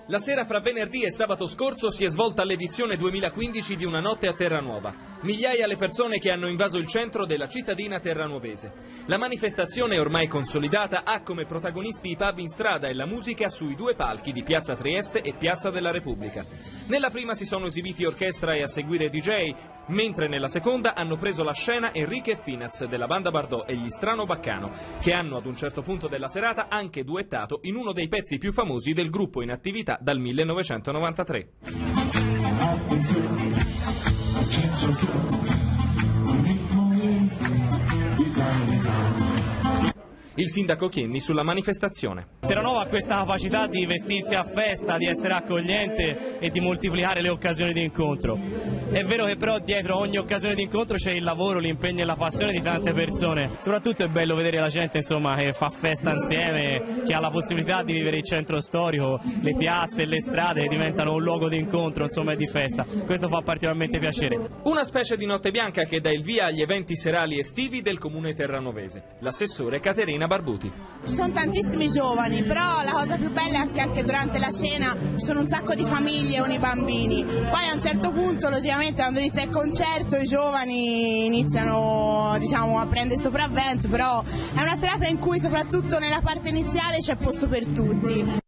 La sera fra venerdì e sabato scorso si è svolta l'edizione 2015 di Una notte a Terranuova. Migliaia le persone che hanno invaso il centro della cittadina terranuovese. La manifestazione ormai consolidata ha come protagonisti i pub in strada e la musica sui due palchi di Piazza Trieste e Piazza della Repubblica. Nella prima si sono esibiti orchestra e a seguire DJ, mentre nella seconda hanno preso la scena Enrique e Finaz della banda Bardot e gli Strano Baccano, che hanno ad un certo punto della serata anche duettato in uno dei pezzi più famosi del gruppo in attività dal 1993. Il sindaco Chienni sulla manifestazione. Terranova ha questa capacità di vestirsi a festa, di essere accogliente e di moltiplicare le occasioni di incontro. È vero che però dietro ogni occasione di incontro c'è il lavoro, l'impegno e la passione di tante persone. Soprattutto è bello vedere la gente, insomma, che fa festa insieme, che ha la possibilità di vivere il centro storico, le piazze e le strade che diventano un luogo di incontro, insomma, e di festa. Questo fa particolarmente piacere. Una specie di notte bianca che dà il via agli eventi serali estivi del comune terranovese. L'assessore Caterina Barbuti. Ci sono tantissimi giovani, però la cosa più bella è che anche durante la cena ci sono un sacco di famiglie con i bambini. Poi a un certo punto, logicamente, quando inizia il concerto i giovani iniziano, diciamo, a prendere sopravvento, però è una serata in cui soprattutto nella parte iniziale c'è posto per tutti.